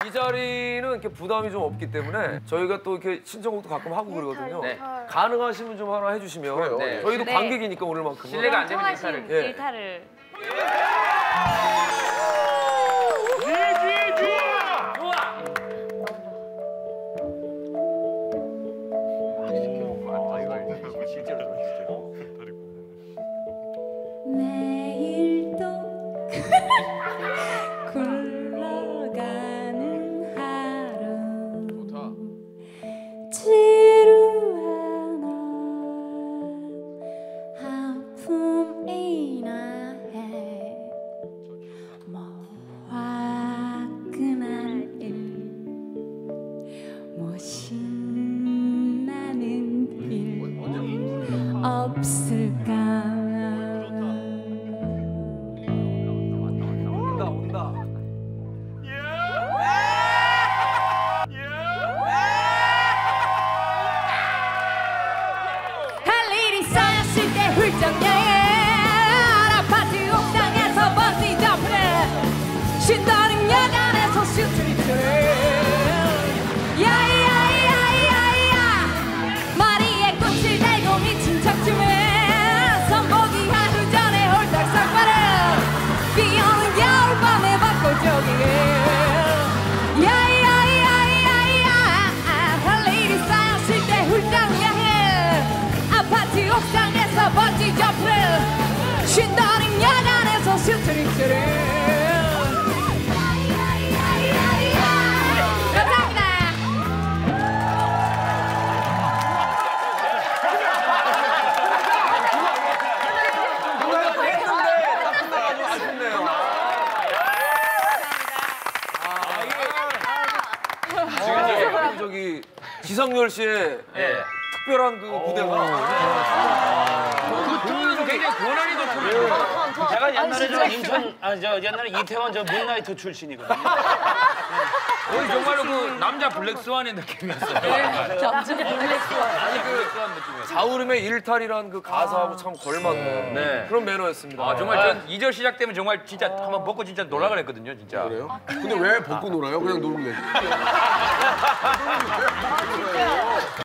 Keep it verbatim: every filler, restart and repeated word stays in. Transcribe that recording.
이 자리는 이렇게 부담이 좀 없기 때문에 저희가 또 이렇게 신청곡도 가끔 하고 그러거든요. 네. 가능하시면 좀 하나 해주시면 네. 저희도 네. 관객이니까 오늘만큼은. 실례가 안 되면 통하신 일타를. 예. 일타를. 내일도 굴러가는 하루 지루한 아픔이나 해 뭐 화끈한 일 뭐 신나는 일 없을까. 온다 온다. 할 일이 쌓였을 때 훌쩍 여행 아파트 옥상에서 번지 점프를 쉰다는 여간에서 슈트리트를 야야야야야 머리에 꽃을 달고 미친 척춤을 선보기 하루 전에 홀딱 삭발을 비오는 겨울밤에 벚꽃 조깅을 야야야야야 할 일이 쌓였을 때 훌쩍 여행 아파트 옥상에서 번지 점프를 쉰다는 야간에서 스트리트를 감사합니다. 아쉽네요. 지금 저기 지상렬 씨의 예. 특별한 그 무대가 그 톤은 굉장히 고난이 높거든요. 제가 옛날에 저 인천, 아, 저 옛날에 이태원 저 문나이트 출신이거든요. 거의 정말로 그 남자 블랙스완의 느낌이었어요. 남자 블랙스완. 아니, 블랙스완 느낌이었어요. 자우림의 일탈이라는 그 가사하고 참 걸맞는 네. 그런 매너였습니다. 아, 정말 전 이 절 시작되면 정말 진짜 한번 먹고 진짜 놀아 그랬거든요, 진짜. 그래요? 근데 왜 벗고 놀아요? 그냥 놀면 되지.